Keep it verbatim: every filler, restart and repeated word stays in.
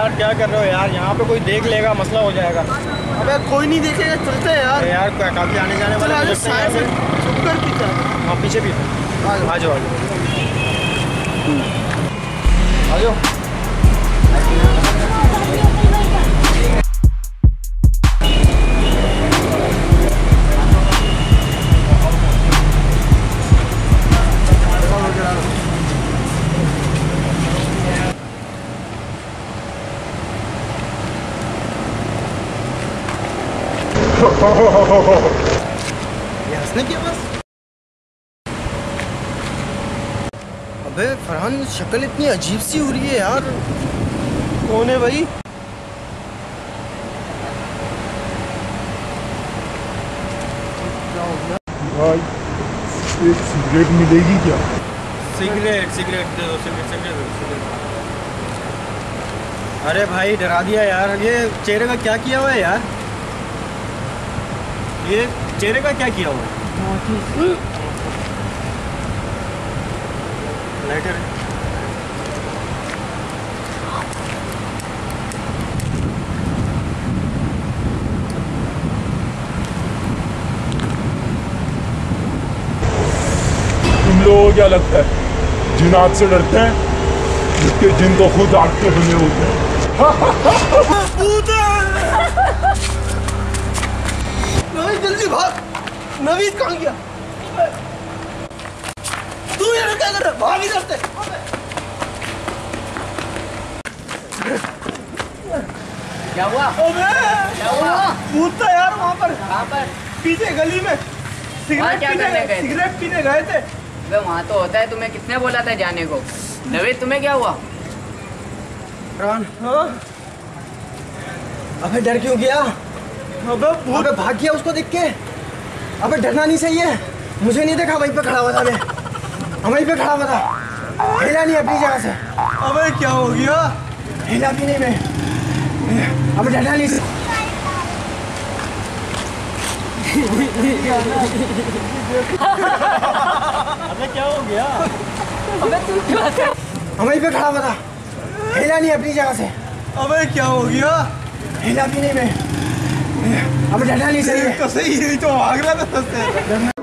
यार क्या कर रहे हो यार, यहाँ पे कोई देख लेगा मसला हो जाएगा। अबे कोई नहीं देखेगा, चलते हैं यार। यार काफी आने जाने वाले हाँ पीछे भी आ जाओ आ जाओ आ जाओ। ये हंसने की बस। अबे फरहान, शक्ल इतनी अजीब सी हो रही है यार। कौन है भाई? भाई एक सिगरेट मिलेगी क्या? सिगरेट सिगरेट दे दो, सिगरेट सिगरेट दो, सिगरेट। अरे भाई डरा दिया यार। ये चेहरे का क्या किया हुआ है यार? ये चेहरे का क्या किया हुआ है? लाइटर तुम लोगों को क्या लगता है जिन आग से डरते हैं? जिसके जिन तो खुद आग के बने होते हैं। नवीद जल्दी भाग। नवीद कहाँ गया? तू यार क्या कर रहा है? भाग इधर से। क्या हुआ? अबे क्या हुआ? भूत था यार वहाँ पर। कहाँ पर? पीछे गली में सिगरेट क्या करने पीने गए थे? सिगरेट पीने गए थे। अबे वहाँ तो होता है, तुम्हें किसने बोला था जाने को? नवीद तुम्हें क्या हुआ? फरहान, हाँ? अबे डर क्यों गया? अबे भूत। अबे भाग गया उसको देख के। अबे डरना नहीं सही है। मुझे नहीं देखा, वहीं पे खड़ा हुआ था मैं। वहीं पे खड़ा हुआ था, हिला नहीं अपनी जगह से। अबे क्या हो गया? हिला भी नहीं मैं। अबे डरना नहीं। अबे क्या हो गया? अबे तू क्या कर? वहीं पे खड़ा हुआ था, हिला नहीं अपनी जगह से। अबे क्या हो गया? हिला भी नहीं मैं। अबे डरना नहीं सही है। तो सही है, तो भाग रहा था।